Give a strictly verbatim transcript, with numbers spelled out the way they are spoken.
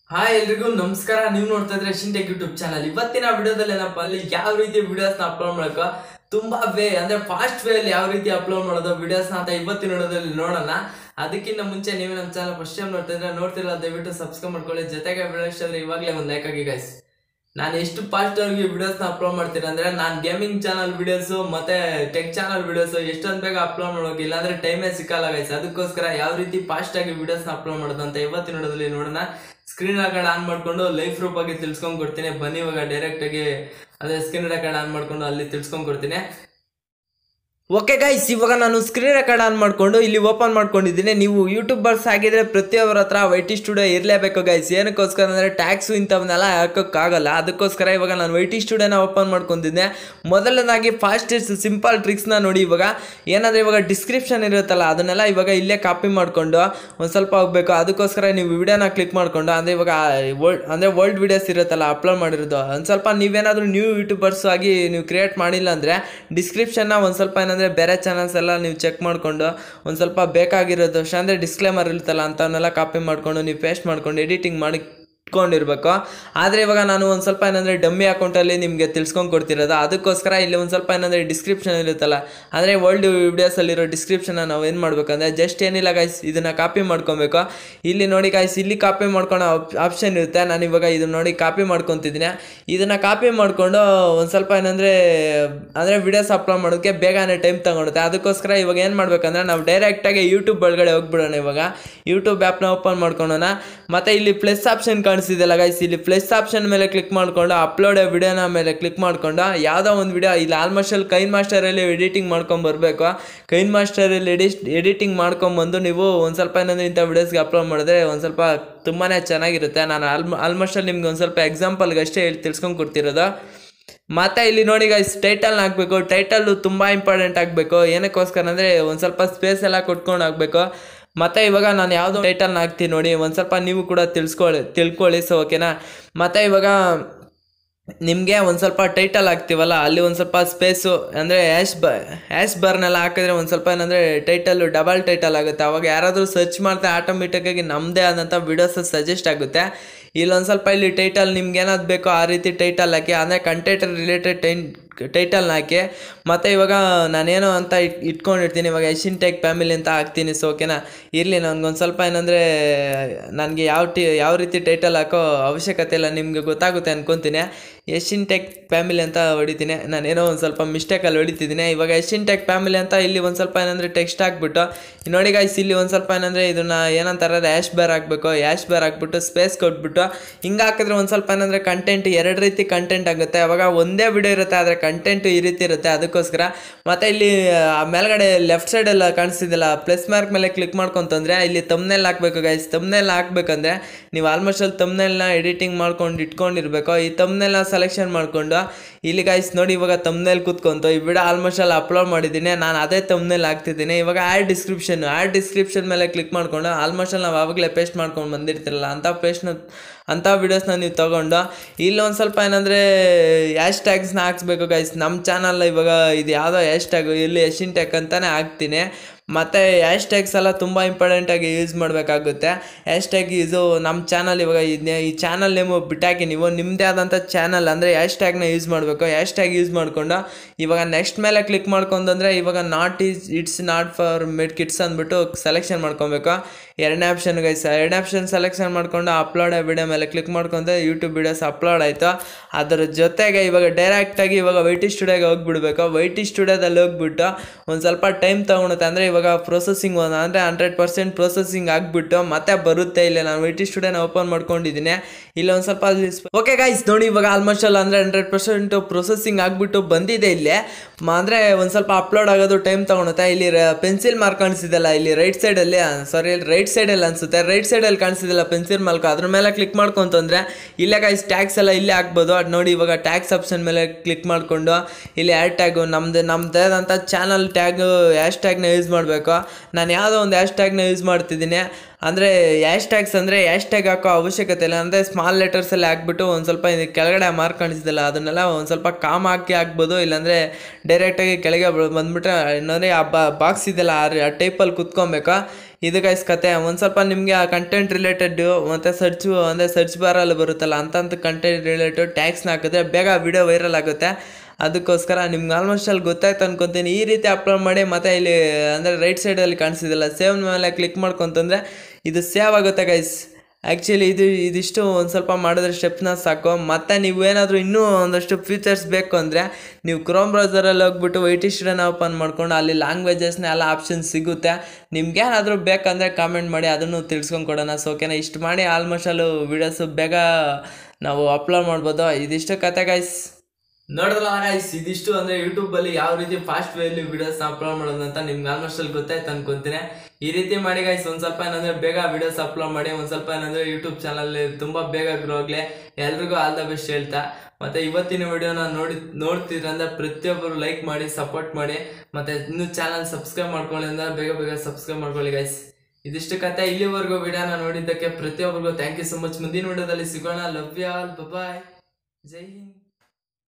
Hi ಎಲ್ರಿಗೂ ನಮಸ್ಕಾರ. ನೀವು ನೋಡ್ತಾ ಇದ್ರೆ ಯಶಿನ್ ಟೆಕ್ ಯೂಟ್ಯೂಬ್ ಚಾನಲ್. ಇವತ್ತಿನ ವಿಡಿಯೋದಲ್ಲಿ ಏನಪ್ಪ ಅಲ್ಲಿ ಯಾವ ರೀತಿ ವಿಡಿಯೋಸ್ ನ ಅಪ್ಲೋಡ್ ಮಾಡಕ ತುಂಬಾ ವೇ ಅಂದ್ರೆ ಫಾಸ್ಟ್ ವೇ ಅಲ್ಲಿ ಯಾವ ರೀತಿ ಅಪ್ಲೋಡ್ ಮಾಡೋದು ವಿಡಿಯೋಸ್ ನ ಅಂತ ಇವತ್ತಿನ ವಿಡಿಯೋದಲ್ಲಿ ನೋಡೋಣ. ಅದಕ್ಕಿಂತ ಮುಂಚೆ ನೀವು ನಮ್ಮ ಚಾನಲ್ ಫಸ್ಟ್ ಟೈಮ್ ನೋಡ್ತಾ ಇದ್ರೆ ನೋಡ್ತಿರಲ್ಲ ದಯವಿಟ್ಟು ಸಬ್ಸ್ಕ್ರೈಬ್ ಮಾಡ್ಕೊಳ್ಳಿ. ಜೊತೆಗೆ ವಿಡಿಯೋ ಇಷ್ಟ ಆದ್ರೆ ಇವಾಗಲೇ ಒಂದು ಲೈಕ್ ಆಗಿ ಗೈಸ್. ನಾನು ಎಷ್ಟು ಫಾಸ್ಟ್ ಆಗಿ ವಿಡಿಯೋಸ್ ನ ಅಪ್ಲೋಡ್ ಮಾಡ್ತೀನಿ ಅಂದ್ರೆ ನಾನು ಗೇಮಿಂಗ್ ಚಾನಲ್ ವಿಡಿಯೋಸ್ ಮತ್ತೆ ಟೆಕ್ ಚಾನಲ್ ವಿಡಿಯೋಸ್ ಎಷ್ಟೊಂದು ಬೇಗ ಅಪ್ಲೋಡ್ ಮಾಡೋಕೆ ಇಲ್ಲಾಂದ್ರೆ ಟೈಮೇ ಸಿಕ್ಕಲ್ಲ ಗೈಸ್. ಅದಕ್ಕೋಸ್ಕರ ಯಾವ ರೀತಿ ಫಾಸ್ಟ್ ಆಗಿ ವಿಡಿಯೋಸ್ ನ ಅಪ್ಲೋಡ್ ಮಾಡೋದು ಅಂತ ಇವತ್ತಿನ ವಿಡಿಯೋದಲ್ಲಿ ನೋಡೋಣ. ಸ್ಕ್ರೀನ್ ರೆಕಾರ್ಡ್ ಆನ್ ಮಾಡ್ಕೊಂಡು ಲೈಫ್ ರೂಪ್ ಆಗಿ ತಿಳ್ಸ್ಕೊಂಡ್ ಕೊಡ್ತೀನಿ. ಬನ್ನಿ ಇವಾಗ ಡೈರೆಕ್ಟ್ ಆಗಿ ಅದೇ ಸ್ಕ್ರೀನ್ ರೆಕಾರ್ಡ್ ಆನ್ ಮಾಡ್ಕೊಂಡು ಅಲ್ಲಿ ತಿಳ್ಸ್ಕೊಂಡ್ ಕೊಡ್ತೀನಿ. ಓಕೆ ಗೈಸ್, ಇವಾಗ ನಾನು ಸ್ಕ್ರೀನ್ ರೆಕಾರ್ಡ್ ಆನ್ ಮಾಡ್ಕೊಂಡು ಇಲ್ಲಿ ಓಪನ್ ಮಾಡ್ಕೊಂಡಿದ್ದೀನಿ. ನೀವು ಯೂಟ್ಯೂಬರ್ಸ್ ಆಗಿದ್ರೆ ಪ್ರತಿಯೊಬ್ಬರ ಹತ್ರ ವೈಟಿ ಸ್ಟುಡಿಯೋ ಇರಲೇಬೇಕು ಗೈಸ್. ಏನಕ್ಕೋಸ್ಕರ ಅಂದರೆ ಟ್ಯಾಕ್ಸು ಇಂಥವನ್ನೆಲ್ಲ ಹಾಕೋಕ್ಕಾಗಲ್ಲ. ಅದಕ್ಕೋಸ್ಕರ ಇವಾಗ ನಾನು ವೈಟಿ ಸ್ಟುಡಿಯೋನ ಓಪನ್ ಮಾಡ್ಕೊಂಡಿದ್ದೆ. ಮೊದಲನೇದಾಗಿ ಫಾಸ್ಟೆಸ್ಟ್ ಸಿಂಪಲ್ ಟ್ರಿಕ್ಸ್ನ ನೋಡಿ. ಇವಾಗ ಏನಂದರೆ ಇವಾಗ ಡಿಸ್ಕ್ರಿಪ್ಷನ್ ಇರುತ್ತಲ್ಲ ಅದನ್ನೆಲ್ಲ ಇವಾಗ ಇಲ್ಲೇ ಕಾಪಿ ಮಾಡಿಕೊಂಡು ಒಂದು ಸ್ವಲ್ಪ ಹೋಗಬೇಕು. ಅದಕ್ಕೋಸ್ಕರ ನೀವು ವಿಡಿಯೋನ ಕ್ಲಿಕ್ ಮಾಡಿಕೊಂಡು ಅಂದರೆ ಇವಾಗ ವರ್ಲ್ಡ್ ಅಂದರೆ ವರ್ಲ್ಡ್ ವೀಡಿಯೋಸ್ ಇರುತ್ತಲ್ಲ ಅಪ್ಲೋಡ್ ಮಾಡಿರೋದು ಒಂದು ಸ್ವಲ್ಪ ನೀವೇನಾದರೂ ನ್ಯೂ ಯೂಟ್ಯೂಬರ್ಸ್ ಆಗಿ ನೀವು ಕ್ರಿಯೇಟ್ ಮಾಡಿಲ್ಲ ಅಂದರೆ ಡಿಸ್ಕ್ರಿಪ್ಷನ್ನ ಒಂದು ಸ್ವಲ್ಪ ಏನಂದರೆ ಬೇರೆ ಚಾನಲ್ಸ್ ಎಲ್ಲ ನೀವು ಚೆಕ್ ಮಾಡಿಕೊಂಡು ಒಂದು ಸ್ವಲ್ಪ ಬೇಕಾಗಿರೋದು ಅಂದರೆ ಡಿಸ್ಕ್ಲೇಮರ್ ಇರುತ್ತಲ್ಲ ಅಂಥವನ್ನೆಲ್ಲ ಕಾಪಿ ಮಾಡಿಕೊಂಡು ನೀವು ಪೇಸ್ಟ್ ಮಾಡ್ಕೊಂಡು ಎಡಿಟಿಂಗ್ ಮಾಡಿ ಇಟ್ಕೊಂಡಿರ್ಬೇಕು. ಆದರೆ ಇವಾಗ ನಾನು ಒಂದು ಸ್ವಲ್ಪ ಏನಂದರೆ ಡಮ್ಮಿ ಅಕೌಂಟಲ್ಲಿ ನಿಮಗೆ ತಿಳ್ಸ್ಕೊಂಡು ಕೊಡ್ತಿರೋದು. ಅದಕ್ಕೋಸ್ಕರ ಇಲ್ಲಿ ಒಂದು ಸ್ವಲ್ಪ ಏನಂದರೆ ಡಿಸ್ಕ್ರಿಪ್ಷನ್ ಇರುತ್ತಲ್ಲ ಅಂದರೆ ಓಲ್ಡ್ ವೀಡಿಯೋಸಲ್ಲಿರೋ ಡಿಸ್ಕ್ರಿಪ್ಷನ್ನ ನಾವು ಏನು ಮಾಡಬೇಕಂದ್ರೆ ಜಸ್ಟ್ ಏನಿಲ್ಲ ಗಾಯ್ಸ್, ಇದನ್ನು ಕಾಪಿ ಮಾಡ್ಕೊಬೇಕು. ಇಲ್ಲಿ ನೋಡಿ ಗಾಯ್ಸ್, ಇಲ್ಲಿ ಕಾಪಿ ಮಾಡ್ಕೊಳೋ ಆಪ್ಷನ್ ಇರುತ್ತೆ. ನಾನು ಇವಾಗ ಇದನ್ನ ನೋಡಿ ಕಾಪಿ ಮಾಡ್ಕೊತಿದ್ದೀನಿ. ಇದನ್ನು ಕಾಪಿ ಮಾಡಿಕೊಂಡು ಒಂದು ಸ್ವಲ್ಪ ಏನಂದರೆ ಅಂದರೆ ವಿಡಿಯೋಸ್ ಅಪ್ಲೋಡ್ ಮಾಡೋಕ್ಕೆ ಬೇಗನೆ ಟೈಮ್ ತಗೊಳುತ್ತೆ. ಅದಕ್ಕೋಸ್ಕರ ಇವಾಗ ಏನು ಮಾಡಬೇಕಂದ್ರೆ ನಾವು ಡೈರೆಕ್ಟಾಗಿ ಯೂಟ್ಯೂಬ್ ಒಳಗಡೆ ಹೋಗ್ಬಿಡೋಣ. ಇವಾಗ ಯೂಟ್ಯೂಬ್ ಆ್ಯಪ್ನ ಓಪನ್ ಮಾಡ್ಕೊಳ್ಳೋಣ. ಮತ್ತು ಇಲ್ಲಿ ಪ್ಲಸ್ ಆಪ್ಷನ್ ಕಾಣಿಸ್ತಿದೆಯಲ್ಲ ಗೈಸ್, ಇಲ್ಲಿ ಪ್ಲಸ್ ಆಪ್ಷನ್ ಮೇಲೆ ಕ್ಲಿಕ್ ಮಾಡಿಕೊಂಡು ಅಪ್ಲೋಡ್ ವಿಡಿಯೋನ ಮೇಲೆ ಕ್ಲಿಕ್ ಮಾಡಿಕೊಂಡು ಯಾವುದೋ ಒಂದು ವಿಡಿಯೋ ಇಲ್ಲಿ ಆಲ್ಮೋಸ್ಟ್ ಅಲ್ಲಿ ಕೈನ್ ಮಾಸ್ಟರಲ್ಲಿ ಎಡಿಟಿಂಗ್ ಮಾಡ್ಕೊಂಡು ಬರಬೇಕು. ಕೈನ್ ಮಾಸ್ಟರಲ್ಲಿ ಎಡಿಟ್ ಎಡಿಟಿಂಗ್ ಮಾಡ್ಕೊಂಬಂದು ನೀವು ಒಂದು ಸ್ವಲ್ಪ ಏನಂದರೆ ಇಂಥ ವಿಡಿಯೋಸ್ಗೆ ಅಪ್ಲೋಡ್ ಮಾಡಿದ್ರೆ ಒಂದು ಸ್ವಲ್ಪ ತುಂಬಾ ಚೆನ್ನಾಗಿರುತ್ತೆ. ನಾನು ಆಲ್ಮ ಆಲ್ಮೋಸ್ಟ್ ಅಲ್ಲಿ ನಿಮ್ಗೆ ಒಂದು ಸ್ವಲ್ಪ ಎಕ್ಸಾಂಪಲ್ಗೆ ಅಷ್ಟೇ ಹೇಳಿ ತಿಳ್ಸ್ಕೊಂಡು ಕೊಡ್ತಿರೋದು. ಮತ್ತು ಇಲ್ಲಿ ನೋಡಿ ಗೈಸ್, ಟೈಟಲ್ನ ಹಾಕಬೇಕು. ಟೈಟಲ್ಲು ತುಂಬ ಇಂಪಾರ್ಟೆಂಟ್ ಆಗಬೇಕು. ಏನಕ್ಕೋಸ್ಕರ ಅಂದರೆ ಒಂದು ಸ್ವಲ್ಪ ಸ್ಪೇಸ್ ಎಲ್ಲ ಕೊಟ್ಕೊಂಡು ಹಾಕಬೇಕು. ಮತ್ತು ಇವಾಗ ನಾನು ಯಾವುದೋ ಟೈಟಲ್ನ ಹಾಕ್ತೀನಿ ನೋಡಿ, ಒಂದು ಸ್ವಲ್ಪ ನೀವು ಕೂಡ ತಿಳ್ಸ್ಕೊಳ್ಳಿ ತಿಳ್ಕೊಳ್ಳಿ ಸೊ ಓಕೆನಾ. ಮತ್ತು ಇವಾಗ ನಿಮಗೆ ಒಂದು ಸ್ವಲ್ಪ ಟೈಟಲ್ ಹಾಕ್ತೀವಲ್ಲ ಅಲ್ಲಿ ಒಂದು ಸ್ವಲ್ಪ ಸ್ಪೇಸು ಅಂದರೆ ಆ್ಯಶ್ ಬ ಆ್ಯಶ್ ಬರ್ನೆಲ್ಲ ಹಾಕಿದ್ರೆ ಒಂದು ಸ್ವಲ್ಪ ಏನಂದರೆ ಟೈಟಲ್ಲು ಡಬಲ್ ಟೈಟಲ್ ಆಗುತ್ತೆ. ಅವಾಗ ಯಾರಾದರೂ ಸರ್ಚ್ ಮಾಡ್ತಾರೆ ಆಟೋಮೆಟಿಕ್ಕಾಗಿ ನಮ್ಮದೇ ಆದಂಥ ವಿಡಿಯೋಸ್ ಸಜೆಸ್ಟ್ ಆಗುತ್ತೆ. ಇಲ್ಲೊಂದು ಸ್ವಲ್ಪ ಇಲ್ಲಿ ಟೈಟಲ್ ನಿಮ್ಗೆ ಏನಾದ್ರು ಬೇಕೋ ಆ ರೀತಿ ಟೈಟಲ್ ಹಾಕಿ, ಅಂದರೆ ಕಂಟೆಂಟ್ ರಿಲೇಟೆಡ್ ಟೈನ್ ಟೈಟಲ್ನ ಹಾಕಿ. ಮತ್ತು ಇವಾಗ ನಾನೇನೋ ಅಂತ ಇಟ್ ಇಟ್ಕೊಂಡಿರ್ತೀನಿ. ಇವಾಗ ಯಶಿನ್ ಟೆಕ್ ಫ್ಯಾಮಿಲಿ ಅಂತ ಹಾಕ್ತೀನಿ ಸೊ ಓಕೆನಾ. ಇರಲಿ, ನನಗೊಂದು ಸ್ವಲ್ಪ ಏನಂದರೆ ನನಗೆ ಯಾವ ಟಿ ಯಾವ ರೀತಿ ಟೈಟಲ್ ಹಾಕೋ ಅವಶ್ಯಕತೆ ಇಲ್ಲ, ನಿಮಗೆ ಗೊತ್ತಾಗುತ್ತೆ ಅಂದ್ಕೊತೀನಿ. ಯಶಿನ್ ಟೆಕ್ ಫ್ಯಾಮಿಲಿ ಅಂತ ಹೊಡಿತೀನಿ. ನಾನೇನೋ ಒಂದು ಸ್ವಲ್ಪ ಮಿಸ್ಟೇಕಲ್ಲಿ ಹೊಡಿತಿದ್ದೀನಿ. ಇವಾಗ ಯಶಿನ್ ಟೆಕ್ ಫ್ಯಾಮಿಲಿ ಅಂತ ಇಲ್ಲಿ ಒಂದು ಸ್ವಲ್ಪ ಏನಂದರೆ ಟೆಕ್ಸ್ಟ್ ಹಾಕ್ಬಿಟ್ಟು ನೋಡಿ ಗೈಸ್, ಇಲ್ಲಿ ಒಂದು ಸ್ವಲ್ಪ ಏನಂದರೆ ಇದನ್ನು ಏನಂತಾರೆ ಆ್ಯಶ್ ಬೇರ್ ಹಾಕಬೇಕು. ಆ್ಯಶ್ ಬೇರ್ ಹಾಕ್ಬಿಟ್ಟು ಸ್ಪೇಸ್ ಕೊಟ್ಬಿಟ್ಟು ಹಿಂಗೆ ಹಾಕಿದ್ರೆ ಒಂದು ಸ್ವಲ್ಪ ಏನಂದರೆ ಕಂಟೆಂಟ್ ಎರಡು ರೀತಿ ಕಂಟೆಂಟ್ ಆಗುತ್ತೆ. ಅವಾಗ ಒಂದೇ ವಿಡಿಯೋ ಇರುತ್ತೆ ಆದರೆ ಕಂಟೆಂಟು ಈ ರೀತಿ ಇರುತ್ತೆ. ಅದಕ್ಕೋಸ್ಕರ ಮತ್ತು ಇಲ್ಲಿ ಮೇಲ್ಗಡೆ ಲೆಫ್ಟ್ ಸೈಡೆಲ್ಲ ಕಾಣಿಸ್ತಿದ್ದಿಲ್ಲ ಪ್ಲಸ್ ಮಾರ್ಕ್ ಮೇಲೆ ಕ್ಲಿಕ್ ಮಾಡ್ಕೊಂತಂದರೆ ಇಲ್ಲಿ ತಮ್ನೇಲ್ ಹಾಕಬೇಕು ಗೈಸ್. ತಮ್ನೇಲ್ ಹಾಕ್ಬೇಕಂದ್ರೆ ನೀವು ಆಲ್ಮೋಸ್ಟ್ ಅಲ್ಲಿ ತಮ್ನೇಲ್ನ ಎಡಿಟಿಂಗ್ ಮಾಡ್ಕೊಂಡು ಇಟ್ಕೊಂಡಿರ್ಬೇಕು. ಈ ತಮ್ನೇಲ್ನ ಸೆಲೆಕ್ಷನ್ ಮಾಡಿಕೊಂಡು ಇಲ್ಲಿ ಗೈಸ್ ನೋಡಿ, ಇವಾಗ ತಮ್ನೇಲ್ ಕೂತ್ಕೊಂತು ಈ ವಿಡಿಯೋ ಆಲ್ಮೋಸ್ಟ್ ಅಲ್ಲಿ ಅಪ್ಲೋಡ್ ಮಾಡಿದ್ದೀನಿ. ನಾನು ಅದೇ ತಮ್ನೇಲ್ ಹಾಕ್ತಿದ್ದೀನಿ. ಇವಾಗ ಆ್ಯಡ್ ಡಿಸ್ಕ್ರಿಪ್ಷನ್ ಆ್ಯಡ್ ಡಿಸ್ಕ್ರಿಪ್ಷನ್ ಮೇಲೆ ಕ್ಲಿಕ್ ಮಾಡಿಕೊಂಡು ಆಲ್ಮೋಸ್ಟ್ ಅಲ್ಲಿ ನಾವು ಆವಾಗಲೇ ಪೇಸ್ಟ್ ಮಾಡ್ಕೊಂಡು ಬಂದಿರ್ತಿರಲ್ಲ ಅಂಥ ಪೇಸ್ಟ್ನ ಅಂಥ ವೀಡಿಯೋಸ್ನ ನೀವು ತೊಗೊಂಡು ಇಲ್ಲೊಂದು ಸ್ವಲ್ಪ ಏನಂದರೆ ಹ್ಯಾಶ್ ಟ್ಯಾಗ್ಸ್ನ ಹಾಕ್ಸ್ಬೇಕು ಗೈಸ್. ನಮ್ಮ ಚಾನಲ್ ಇವಾಗ ಇದು ಯಾವುದೋ ಹ್ಯಾಶ್ ಟ್ಯಾಗು ಇಲ್ಲಿ ಯಶಿನ್ ಟೆಕ್ ಅಂತಲೇ ಹಾಕ್ತೀನಿ. ಮತ್ತು ಹ್ಯಾಶ್ ಟ್ಯಾಗ್ಸ್ ಎಲ್ಲ ತುಂಬ ಇಂಪಾರ್ಟೆಂಟಾಗಿ ಯೂಸ್ ಮಾಡಬೇಕಾಗುತ್ತೆ. ಹ್ಯಾಶ್ ಟ್ಯಾಗ್ ಇದು ನಮ್ಮ ಚಾನಲ್ ಇವಾಗ ಇದನ್ನೇ ಈ ಚಾನಲ್ ನೇಮು ಬಿಟ್ಟಾಕಿ ನೀವು ನಿಮ್ಮದೇ ಆದಂಥ ಚಾನಲ್ ಅಂದರೆ ಹ್ಯಾಶ್ ಟ್ಯಾಗ್ನ ಯೂಸ್ ಮಾಡಬೇಕು. ಹ್ಯಾಶ್ ಟ್ಯಾಗ್ ಯೂಸ್ ಮಾಡಿಕೊಂಡು ಇವಾಗ ನೆಕ್ಸ್ಟ್ ಮೇಲೆ ಕ್ಲಿಕ್ ಮಾಡ್ಕೊಂಡಂದರೆ ಇವಾಗ not is it's not for made kids ಅಂದ್ಬಿಟ್ಟು ಸೆಲೆಕ್ಷನ್ ಮಾಡ್ಕೊಬೇಕು. ಎರಡನೇ ಆಪ್ಷನ್ ಗೈಸ್, ಎರಡನೇ ಆಪ್ಷನ್ ಸೆಲೆಕ್ಷನ್ ಮಾಡ್ಕೊಂಡು ಅಪ್ಲೋಡ್ ವಿಡಿಯೋ ಮೇಲೆ ಕ್ಲಿಕ್ ಮಾಡ್ಕೊಂಡ್ರೆ ಯೂಟ್ಯೂಬ್ ವೀಡಿಯೋಸ್ ಅಪ್ಲೋಡ್ ಆಯಿತು. ಅದರ ಜೊತೆಗೆ ಇವಾಗ ಡೈರೆಕ್ಟಾಗಿ ಇವಾಗ ವೈಟಿ ಸ್ಟುಡಿಯೋಗೆ ಹೋಗ್ಬಿಡ್ಬೇಕು. ವೈಟಿ ಸ್ಟುಡಿಯೋದಲ್ಲಿ ಹೋಗ್ಬಿಟ್ಟು ಒಂದು ಸ್ವಲ್ಪ ಟೈಮ್ ತೊಗೊಳುತ್ತೆ. ಅಂದರೆ ಇವಾಗ ಪ್ರೊಸೆಸಿಂಗ್ ಅಂದರೆ ಹಂಡ್ರೆಡ್ ಪರ್ಸೆಂಟ್ ಪ್ರೊಸೆಸಿಂಗ್ ಆಗಿಬಿಟ್ಟು ಮತ್ತೆ ಬರುತ್ತೆ. ಇಲ್ಲ ನಾನು ವೈಟಿ ಸ್ಟುಡಿಯೋನ ಓಪನ್ ಮಾಡ್ಕೊಂಡಿದ್ದೀನಿ. ಇಲ್ಲ ಒಂದು ಸ್ವಲ್ಪ ಓಕೆ ಗೈಸ್ ನೋಡಿ, ಇವಾಗ ಆಲ್ಮೋಸ್ಟ್ ಅಲ್ಲ ಅಂದರೆ ಹಂಡ್ರೆಡ್ ಪರ್ಸೆಂಟ್ ಪ್ರೊಸೆಸಿಂಗ್ ಆಗಿಬಿಟ್ಟು ಬಂದಿದೆ. ಇಲ್ಲೇ ಅಂದರೆ ಒಂದು ಸ್ವಲ್ಪ ಅಪ್ಲೋಡ್ ಆಗೋದು ಟೈಮ್ ತೊಗೊಳುತ್ತೆ. ಇಲ್ಲಿ ಪೆನ್ಸಿಲ್ ಮಾರ್ಕ್ ಕಾಣಿಸಿದಲ್ಲ ಇಲ್ಲಿ ರೈಟ್ ಸೈಡಲ್ಲಿ, ಸಾರಿ ಇಲ್ಲಿ ರೈಟ್ ಸೈಡಲ್ಲಿ ಅನಿಸುತ್ತೆ, ರೈಟ್ ಸೈಡಲ್ಲಿ ಕಾಣಿಸಿದಲ್ಲ ಪೆನ್ಸಿಲ್ ಮಾರ್ಕ್, ಅದ್ರ ಮೇಲೆ ಕ್ಲಿಕ್ ಮಾಡ್ಕೊಂತಂದರೆ ಇಲ್ಲೇ ಗೈಸ್ ಟ್ಯಾಗ್ಸ್ ಎಲ್ಲ ಇಲ್ಲೇ ಹಾಕ್ಬೋದು. ಅದು ನೋಡಿ ಇವಾಗ ಟ್ಯಾಗ್ಸ್ ಆಪ್ಷನ್ ಮೇಲೆ ಕ್ಲಿಕ್ ಮಾಡಿಕೊಂಡು ಇಲ್ಲಿ ಆ್ಯಡ್ ಟ್ಯಾಗು ನಮ್ಮದು ನಮ್ಮದೇ ಆದಂಥ ಚಾನಲ್ ಟ್ಯಾಗು ಹ್ಯಾಶ್ ಟ್ಯಾಗ್ನ ಯೂಸ್ ಮಾಡಬೇಕು. ನಾನು ಯಾವುದೋ ಒಂದು ಹ್ಯಾಶ್ ಟ್ಯಾಗ್ನ ಯೂಸ್ ಮಾಡ್ತಿದ್ದೀನಿ. ಅಂದರೆ ಹ್ಯಾಶ್ ಟ್ಯಾಗ್ಸ್ ಅಂದರೆ ಹ್ಯಾಶ್ ಟ್ಯಾಗ್ ಹಾಕೋ ಅವಶ್ಯಕತೆ ಇಲ್ಲ. ಅಂದರೆ ಸ್ಮಾಲ್ ಲೆಟರ್ಸಲ್ಲಿ ಹಾಕ್ಬಿಟ್ಟು ಒಂದು ಸ್ವಲ್ಪ ಕೆಳಗಡೆ ಮಾರ್ಕ್ ಕಾಣಿಸಿದಲ್ಲ ಅದನ್ನೆಲ್ಲ ಒಂದು ಸ್ವಲ್ಪ ಕಾಮ್ ಹಾಕಿ ಹಾಕ್ಬೋದು. ಇಲ್ಲಾಂದರೆ ಡೈರೆಕ್ಟಾಗಿ ಕೆಳಗೆ ಬಂದುಬಿಟ್ರೆ ಇನ್ನೊಂದರೆ ಆ ಬಾಕ್ಸ್ ಇದೆಯಲ್ಲ ಆ ಟೈಪಲ್ಲಿ ಕುತ್ಕೊಬೇಕಾ. ಇದು ಗೈಸ್ ಕತೆ ಒಂದು ಸ್ವಲ್ಪ ನಿಮಗೆ ಆ ಕಂಟೆಂಟ್ ರಿಲೇಟೆಡ್ ಮತ್ತು ಸರ್ಚು ಅಂದರೆ ಸರ್ಚ್ ಬಾರಲ್ಲಿ ಬರುತ್ತಲ್ಲ ಅಂತಂತ ಕಂಟೆಂಟ್ ರಿಲೇಟೆಡ್ ಟ್ಯಾಗ್ಸ್ನ ಹಾಕಿದ್ರೆ ಬೇಗ ವಿಡಿಯೋ ವೈರಲ್ ಆಗುತ್ತೆ. ಅದಕ್ಕೋಸ್ಕರ ನಿಮ್ಗೆ ಆಲ್ಮೋಸ್ಟ್ ಅಲ್ಲಿ ಗೊತ್ತಾಯ್ತು ಅನ್ಕೊತೀನಿ. ಈ ರೀತಿ ಅಪ್ಲೋಡ್ ಮಾಡಿ ಮತ್ತು ಇಲ್ಲಿ ಅಂದರೆ ರೈಟ್ ಸೈಡಲ್ಲಿ ಕಾಣಿಸಿದಿಲ್ಲ ಸೇವ್ ಮೇಲೆ ಕ್ಲಿಕ್ ಮಾಡ್ಕೊಂತಂದರೆ ಇದು ಸೇವ್ ಆಗುತ್ತೆ ಗೈಸ್. ಆ್ಯಕ್ಚುಲಿ ಇದು ಇದಿಷ್ಟು ಒಂದು ಸ್ವಲ್ಪ ಮಾಡಿದ್ರೆ ಸ್ಟೆಪ್ನ ಸಾಕು. ಮತ್ತು ನೀವು ಏನಾದರೂ ಇನ್ನೂ ಒಂದಷ್ಟು ಫೀಚರ್ಸ್ ಬೇಕು ಅಂದರೆ ನೀವು ಕ್ರೋಮ್ ಬ್ರೌಸರಲ್ಲಿ ಹೋಗ್ಬಿಟ್ಟು ವೈ ಟಿ ಸ್ಟುಡಿಯೋನ ಓಪನ್ ಮಾಡ್ಕೊಂಡು ಅಲ್ಲಿ ಲ್ಯಾಂಗ್ವೇಜಸ್ನ ಎಲ್ಲ ಆಪ್ಷನ್ಸ್ ಸಿಗುತ್ತೆ. ನಿಮ್ಗೇನಾದರೂ ಬೇಕಂದರೆ ಕಾಮೆಂಟ್ ಮಾಡಿ, ಅದನ್ನು ತಿಳ್ಸ್ಕೊಂಡು ಕೊಡೋಣ. ಸೊ ಓಕೆನಾ, ಇಷ್ಟು ಮಾಡಿ ಆಲ್ಮೋಸ್ಟ್ ಅಲ್ಲೂ ವೀಡಿಯೋಸು ಬೇಗ ನಾವು ಅಪ್ಲೋಡ್ ಮಾಡ್ಬೋದು. ಇದಿಷ್ಟು ಕತೆ ಗೈಸ್. ನೋಡಿದ್ರಲ್ಲ ಗೈಸ್, ಇದಿಷ್ಟು ಅಂದರೆ ಯೂಟ್ಯೂಬಲ್ಲಿ ಯಾವ ರೀತಿ ಫಾಸ್ಟ್ ವೇಯಲ್ಲಿ ವೀಡಿಯೋಸ್ನ ಅಪ್ಲೋಡ್ ಮಾಡೋದು ಅಂತ ನಿಮ್ಗೆ ಆಲ್ಮೋಸ್ಟ್ ಅಲ್ಲಿ ಗೊತ್ತಾಯ್ತು ಅನ್ಕೊಂತೀನಿ. ಈ ರೀತಿ ಮಾಡಿ ಗೈಸ್ ಒಂದು ಸ್ವಲ್ಪ ಏನಂದರೆ ಬೇಗ ವೀಡಿಯೋಸ್ ಅಪ್ಲೋಡ್ ಮಾಡಿ, ಒಂದು ಸ್ವಲ್ಪ ಏನಂದರೆ ಯೂಟ್ಯೂಬ್ ಚಾನಲ್ ತುಂಬ ಬೇಗ ಗ್ರೋ ಆಗಲಿ. ಎಲ್ರಿಗೂ ಆಲ್ ದ ಬೆಸ್ಟ್ ಹೇಳ್ತಾ, ಮತ್ತು ಇವತ್ತಿನ ವಿಡಿಯೋನ ನೋಡಿ ನೋಡ್ತಿದ್ರೆ ಅಂದರೆ ಪ್ರತಿಯೊಬ್ಬರು ಲೈಕ್ ಮಾಡಿ ಸಪೋರ್ಟ್ ಮಾಡಿ, ಮತ್ತು ಇನ್ನೂ ಚಾನಲ್ ಸಬ್ಸ್ಕ್ರೈಬ್ ಮಾಡ್ಕೊಳ್ಳಿ ಅಂದರೆ ಬೇಗ ಬೇಗ ಸಬ್ಸ್ಕ್ರೈಬ್ ಮಾಡ್ಕೊಳ್ಳಿ ಗೈಸ್. ಇದಿಷ್ಟು ಕತೆ. ಇಲ್ಲಿವರೆಗೂ ವಿಡಿಯೋನ ನೋಡಿದ್ದಕ್ಕೆ ಪ್ರತಿಯೊಬ್ಬರಿಗೂ ಥ್ಯಾಂಕ್ ಯು ಸೊ ಮಚ್. ಮುಂದಿನ ವಿಡಿಯೋದಲ್ಲಿ ಸಿಗೋಣ. Love you all, bye, Jai Hind.